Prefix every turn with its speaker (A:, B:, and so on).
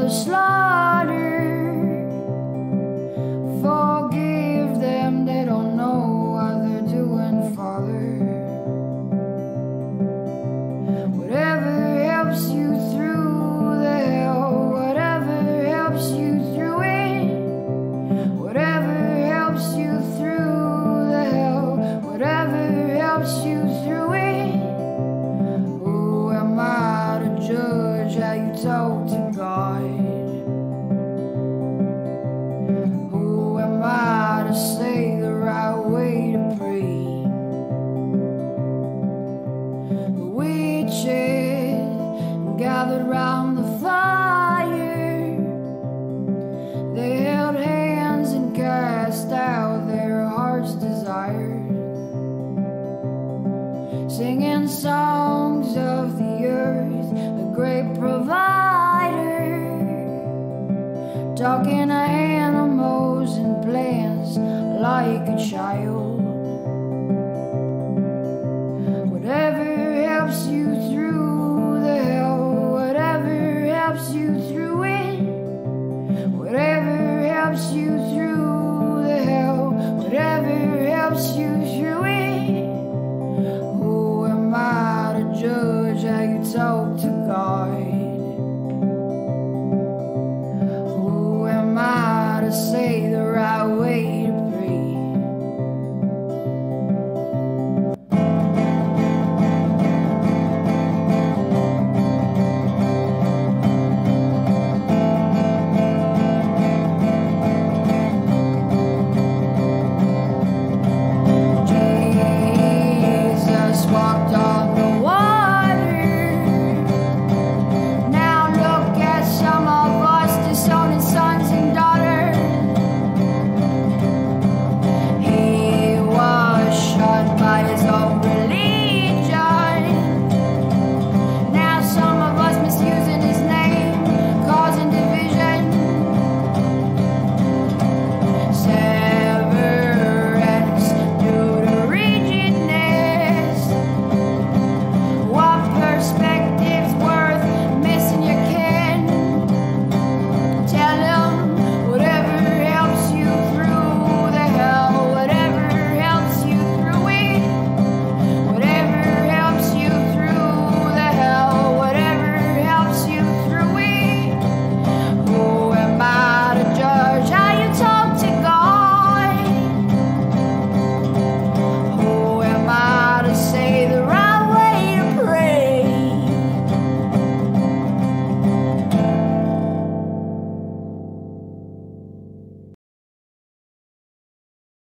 A: the slaughter. Forgive them, they don't know what they're doing, Father. Whatever helps you through the hell, whatever helps you through it, whatever helps you through the hell, whatever helps you through it. Who am I to judge how you talk to God? Who am I to say the right way to pray? The witches gathered round the fire, they held hands and cast out their heart's desire, singing songs of the earth, the great provider, talking to animals and plants like a child. Whatever helps you through the hell, whatever helps you through it, whatever helps you through the hell, whatever helps you through it. Who am I to judge how you talk to God?